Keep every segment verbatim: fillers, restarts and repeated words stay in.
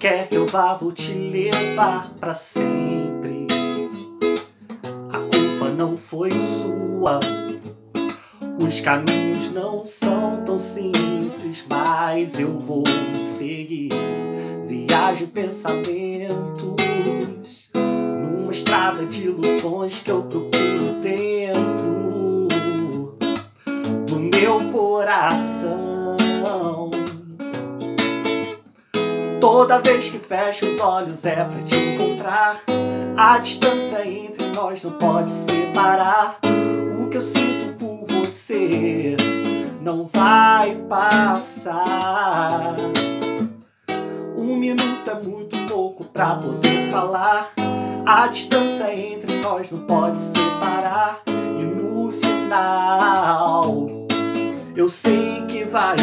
quer que eu vá, vou te levar pra sempre. A culpa não foi sua, os caminhos não são tão simples, mas eu vou seguir. Viagem, pensamentos, numa estrada de ilusões que eu procuro dentro do meu coração. Toda vez que fecho os olhos é pra te encontrar. A distância entre nós não pode separar. O que eu sinto por você não vai passar. Um minuto é muito pouco pra poder falar. A distância entre nós não pode separar. E no final eu sei que vai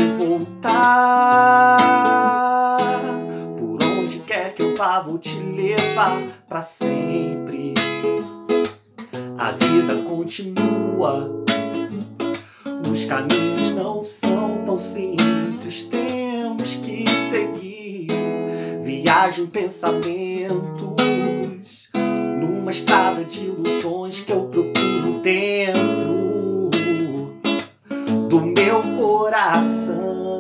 voltar. Por onde quer que eu vá, vou te levar pra sempre. A vida continua, os caminhos não são tão simples, temos que seguir. Viagem, pensamentos, numa estrada de ilusões que eu procuro dentro do meu coração.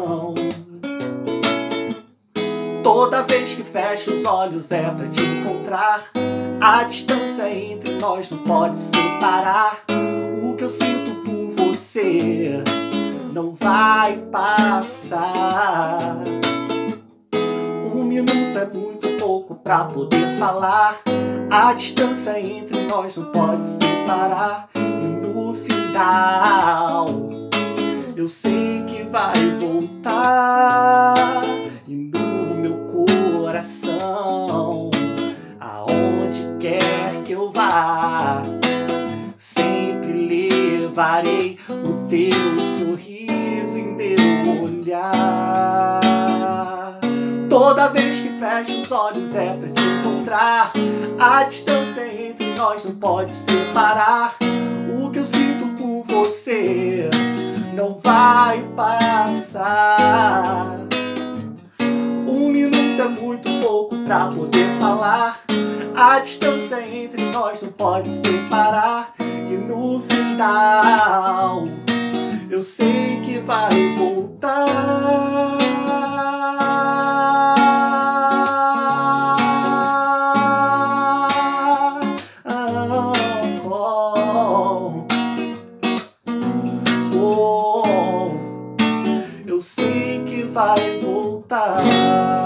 Toda vez que fecho os olhos é pra te encontrar. A distância entre nós não pode separar. O que eu sinto por você não vai passar. Um minuto é muito pouco pra poder falar. A distância entre nós não pode separar. E no final eu sei que vai voltar. E no meu coração, aonde quer que eu vá, sempre levarei o teu sorriso em meu olhar. Toda vez que fecho os olhos é pra te encontrar. A distância entre nós não pode separar. O que eu sinto por você não vai passar. Um minuto é muito pouco pra poder falar. A distância entre nós não pode separar. E no final eu sei que vai voltar. Ah, oh, oh, eu sei que vai voltar.